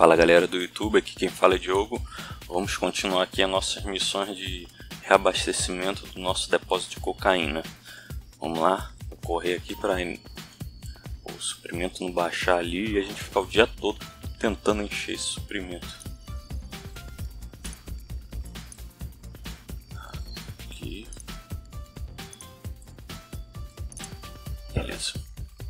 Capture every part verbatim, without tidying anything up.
Fala galera do YouTube, aqui quem fala é Diogo. Vamos continuar aqui as nossas missões de reabastecimento do nosso depósito de cocaína. Vamos lá, vou correr aqui para o suprimento não baixar ali e a gente ficar o dia todo tentando encher esse suprimento. Aqui. Beleza.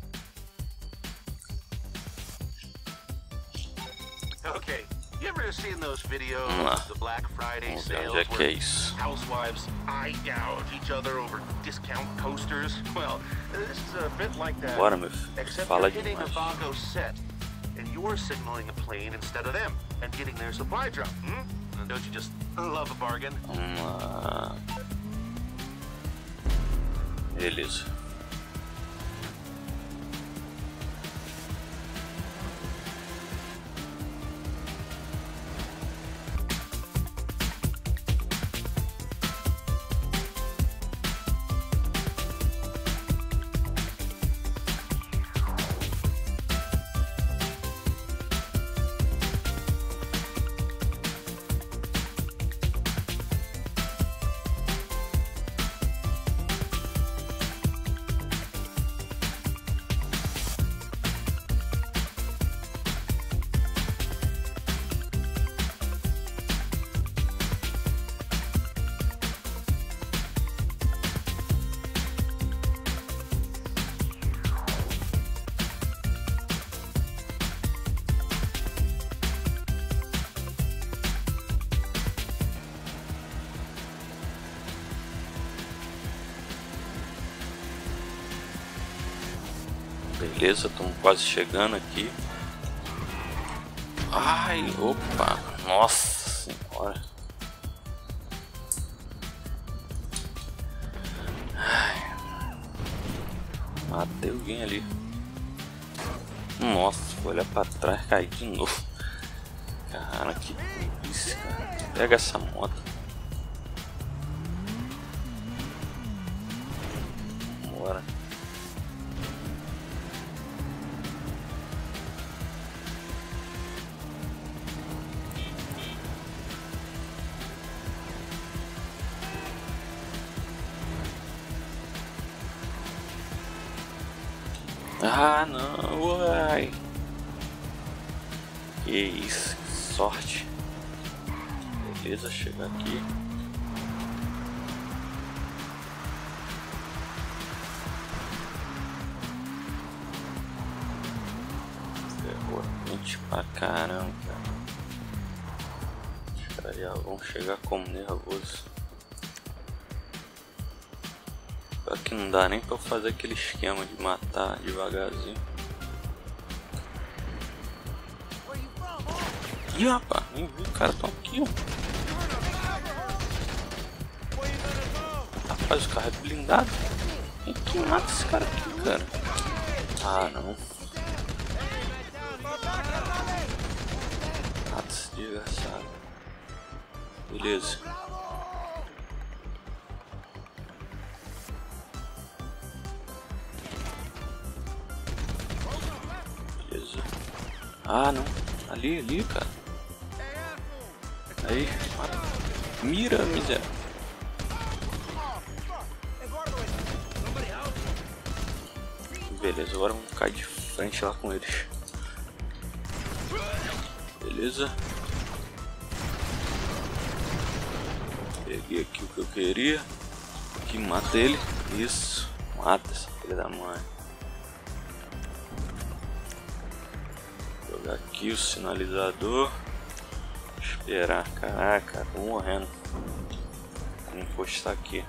Okay, you ever seen those videos, Vamos lá. the Black Friday Vamos ver sales onde é que é where isso. housewives eye gouge each other over discount coasters? Well, this is a bit like that. Bora, meu filho. Except Fala you're hitting a demais. Vago set, and you're signaling a plane instead of them, and getting their supply drop. Hmm? And don't you just love a bargain? Vamos lá. Beleza. Beleza, estamos quase chegando aqui. Ai, opa, nossa senhora. Ai, matei alguém ali. Nossa, vou olhar pra trás e cair de novo. Cara, que isso, cara. Pega essa moto. Bora. Ah não, uai. Que isso, que sorte. Beleza, chega aqui. Ferrou a gente pra caramba. Os caras já vão chegar como nervoso. Aqui não dá nem pra eu fazer aquele esquema de matar devagarzinho. Ih, rapaz, nem vi, o cara tá aqui, ó. Rapaz, o carro é blindado. Quem que mata esse cara aqui, cara? Ah, não. Mata esse desgraçado. Beleza. Ah não, ali, ali, cara. Aí, mata. Mira, miséria. Beleza, agora vamos cair de frente lá com eles. Beleza. Peguei aqui o que eu queria. Aqui, mata ele. Isso, mata essa filha da mãe. Aqui o sinalizador. Esperar. Caraca, tô morrendo. Vou encostar aqui.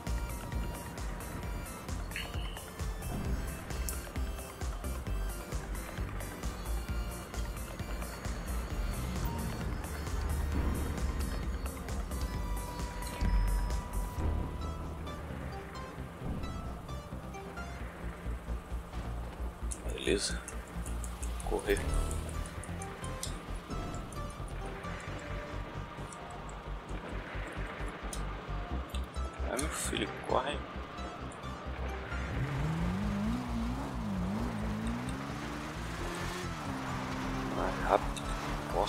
Beleza. Correr. Ai, meu filho, corre. Mais rápido.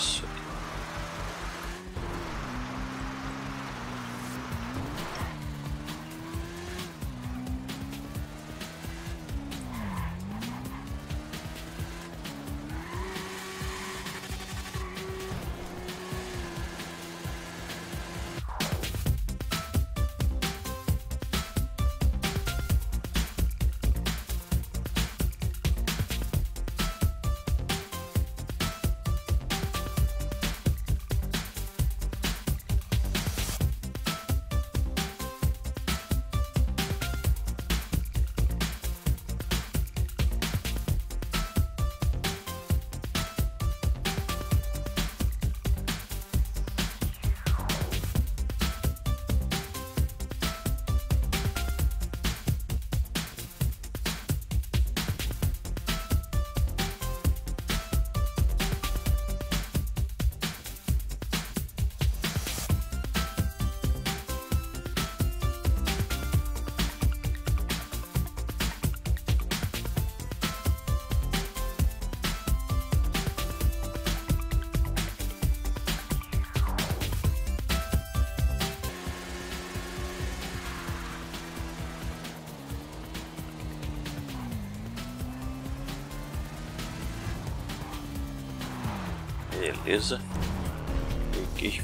Beleza. Peguei.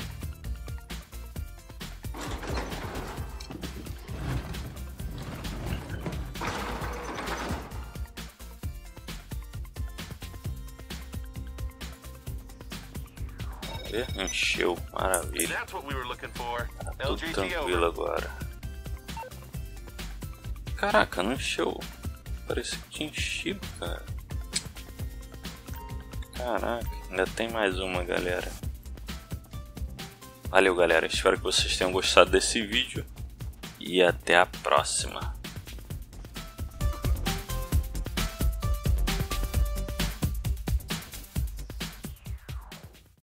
Encheu, maravilha. Tá tudo tranquilo agora. Caraca, não encheu. Parece que tinha enchido, cara. Caraca, ainda tem mais uma, galera. Valeu, galera. Espero que vocês tenham gostado desse vídeo. E até a próxima.